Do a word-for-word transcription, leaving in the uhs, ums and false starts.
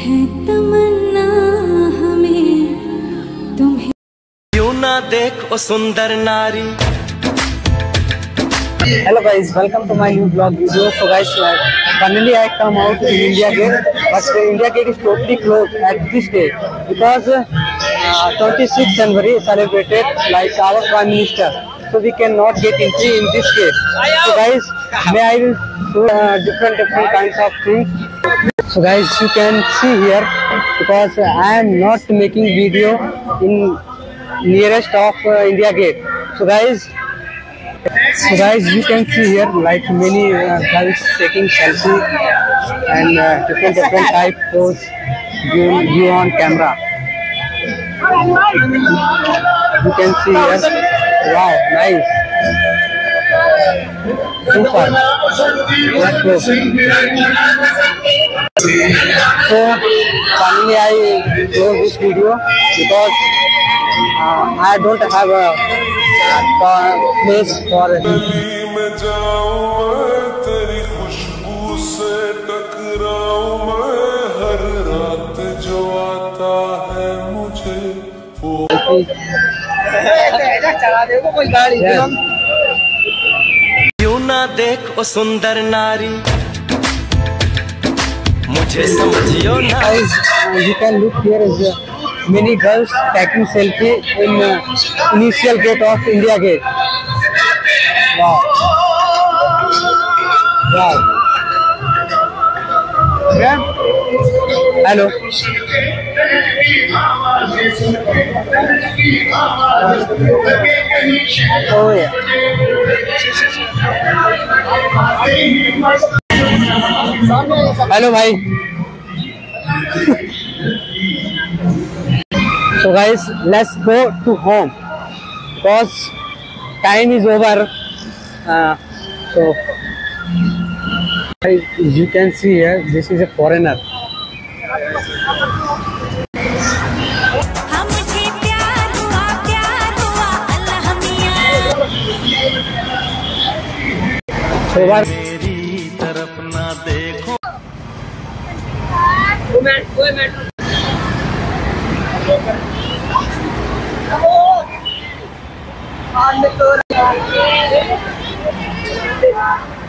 है तमन्ना हमें तुम्हें। क्यों ना देख ओ सुंदर नारी। Hello guys, welcome to my new vlog video. So guys, uh, finally I come out in India Gate, but the India Gate is totally closed at this day because uh, twenty-sixth January is celebrated like our Prime Minister, so we cannot get entry in this gate. So guys, may I will show uh, different different kinds of things. So guys, you can see here because uh, I am not making video in nearest of uh, India Gate. So guys. So guys, you can see here like many uh, girls taking selfie and uh, different different type pose view, view on camera. You can see here. Wow, nice. Super. Let's go. So finally I close this video because uh, I don't have a uh, place for it. क्यों ना देख ओ सुंदर नारी मुझे समझियो ना। Guys, uh, you can look here is uh, many girls taking selfie in uh, initial gate of India Gate. Wow. Wow. Yeah. Hello. Oh yeah. Hello, bhai. So guys, let's go to home because time is over. Uh, so guys, you can see here, this is a foreigner. So what? मेरी तरफ ना देखो। Oh,